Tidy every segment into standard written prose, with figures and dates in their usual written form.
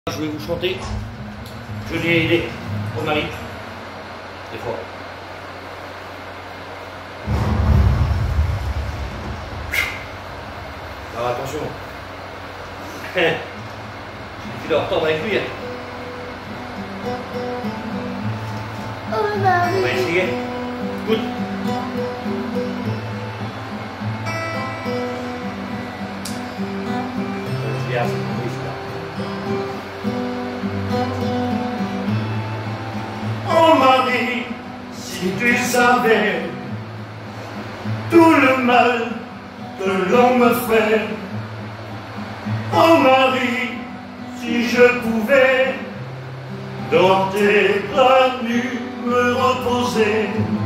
Je vais vous chanter. Je l'ai aidé au mari. Des fois. Alors attention. Tu dois retordre avec lui. Oh On va Marie. essayer. Écoute. Bien, oui, Oh Marie, si tu savais tout le mal que l'on me fait. Oh Marie, si je pouvais dans tes bras nus me reposer,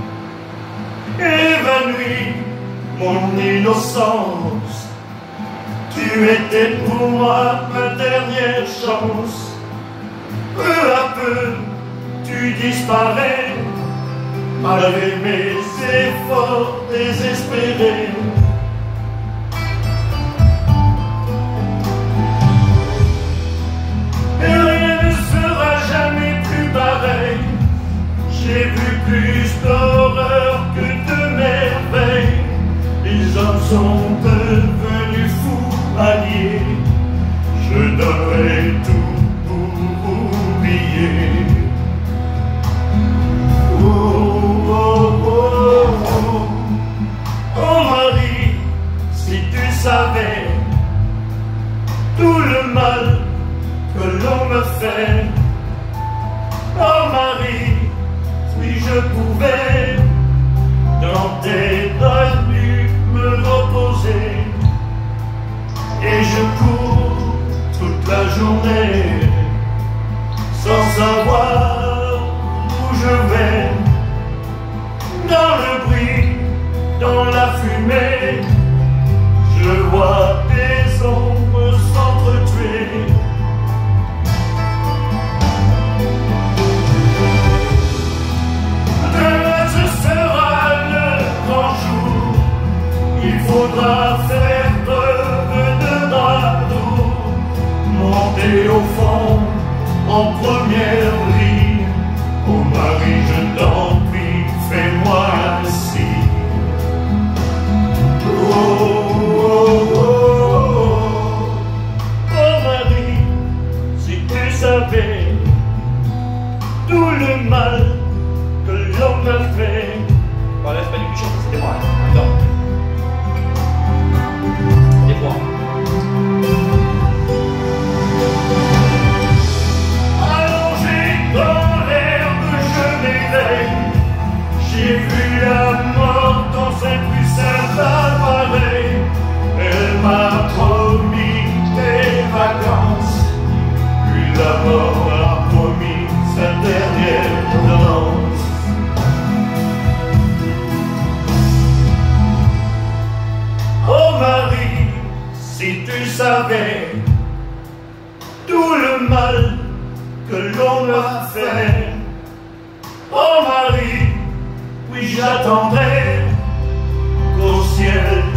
évanoui mon innocence, tu étais pour moi ma dernière chance. Peu à peu tu disparais, malgré mes efforts désespérés. Et rien ne sera jamais plus pareil. J'ai vu plus d'horreur que de merveilles. Les hommes sont devenus fous alliés. Je donnerai tout pour oublier. Oh Marie, si tu savais tout le mal que l'on me fait. Oh Marie, si je pouvais dans tes bras nus me reposer. Et je cours toute la journée sans savoir où je vais. Dans le bruit, dans la fumée, je vois des ombres s'entretuer. Demain ce sera le grand jour. Il faudra faire preuve de bravoure, monter au fond en première ligne. Oh Marie, je t'en prie, fais-moi ainsi. Oh Marie, si tu savais tout le mal que l'on me fait. Bon, là, c'est pas du tout chanter, c'était moi. Attends. Des fois. Allongé dans l'herbe, je m'éveille. J'ai vu la mort dans un plus simple appareil. Elle m'a promis des vacances, puis la mort a promis sa dernière danse. Oh Marie, si tu savais tout le mal que l'on m'a fait. Oh Marie, oui j'attendrai qu'au ciel